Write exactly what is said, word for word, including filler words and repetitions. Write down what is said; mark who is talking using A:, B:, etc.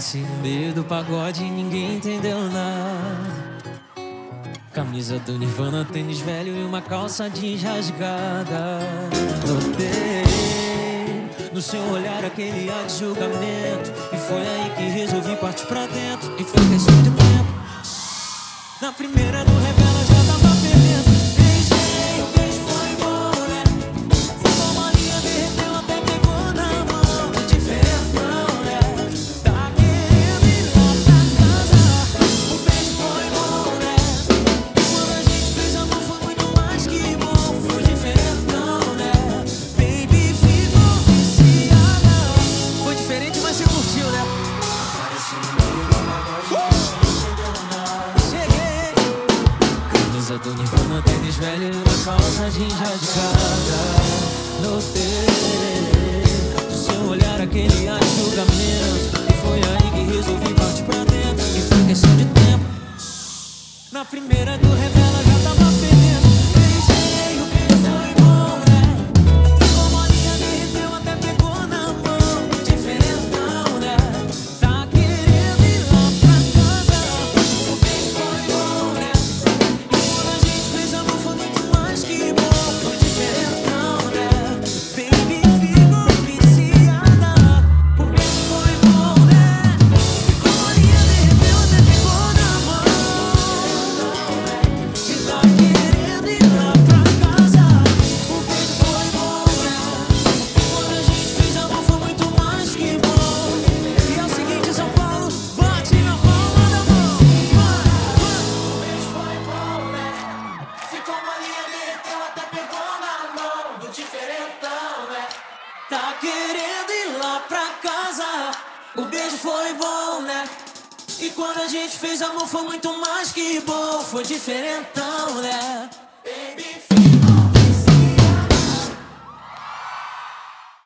A: Apareci no meio do pagode e ninguém entendeu nada. Camisa do Nirvana, tênis velho e uma calça jeans rasgada. Notei no seu olhar aquele ar de julgamento, e foi aí que resolvi partir pra dentro. E foi questão de tempo. Na primeira do revela já tava perdendo. Beijei, o beijo foi bom, né? Foi uma linha, derreteu até pegou na mão. Diferentão, né? Tá querendo ir lá pra casa. O beijo foi bom, né? E quando a gente fez amor foi muito mais que bom. Foi diferentão, né? Baby, ficou viciada. Foi diferente, mas você curtiu, né? Apareci no meio do pagode. Camisa do Nirvana, tênis velho e uma calça jeans rasgada. Notei do seu olhar aquele ar de julgamento, e foi aí que resolvi partir pra dentro. E foi questão de tempo. Na primeira do revela já tava perdendo. Beijei, o beijo foi bom, né? Ficou molinha, derreteu até pegou na mão. Diferentão, né? Tá querendo ir lá pra casa. O beijo foi bom, né? Tá querendo ir lá pra casa. O beijo foi bom, né? E quando a gente fez amor foi muito mais que bom. Foi diferentão, né?